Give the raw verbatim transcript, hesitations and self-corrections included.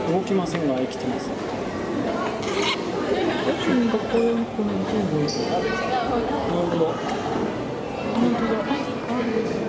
動きませんが生きてます。 なんかこれこれ全部。 本当だ。 本当だ。